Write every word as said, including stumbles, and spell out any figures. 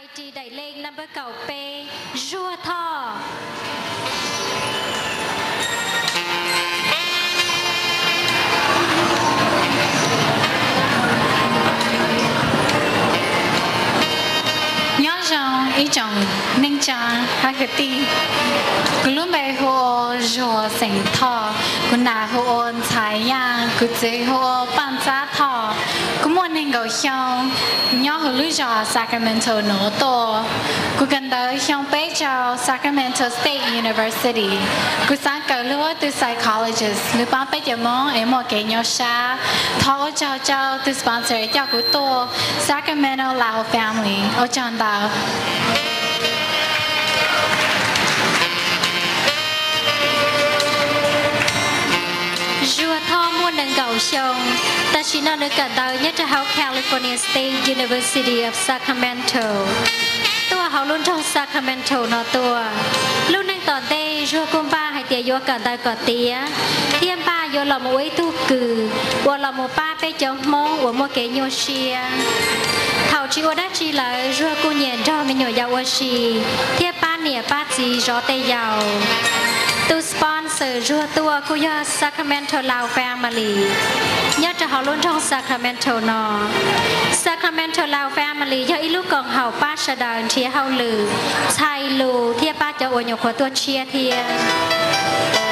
T đại lên number cầu P rùa thò nhớ rằng ý chồng nên cha hai cái ti cứ lúc bé hồ rùa sinh thọ cứ nà hồ ôn thái ya cứ dễ hồ ban giá thọ cứ muốn nên cầu xong nhớ hồ lưu cho Sacramento nổ tổ cứ gần tới xong bé cho Sacramento State University cứ sáng cầu lưu từ psychologist lưu bán bé cho mong em một cái nhau xa thọ cho cho từ sponsor cho cứ tổ Sacramento Lao Family ở trong đó rùa thò muôn nâng cầu sông ta chỉ nói được cả đời nhất là học California State University of Sacramentoตัวเขาลุ่นทอง Sacramento เนาะตัวลุ่นนึงตอนเต้ชัวกุมป้าให้เตียยัวกันตายก่อนเตียเทียมป้าโยหล่อมาไว้ทุกกือวัวหล่อมาป้าไปจงมองวัวมาเกยโยเชียเขาชีวดาชีเลยชัวกุญแจจอมีหน่วยยาวชีเทียป้าเนี่ยป้าจีจอเตยาวตัวสปอนเซอร์ชัวตัวคุย Sacramento Lao Familyยอดจะเขาลุ่นทอง Sacramento เนาะ Sacramento Lao Family ยอดอีลูกกองเขาป้าชดาเทียเฮาลือชายลูเทียป้าจะอวยหยกหัวตัวเชียเทีย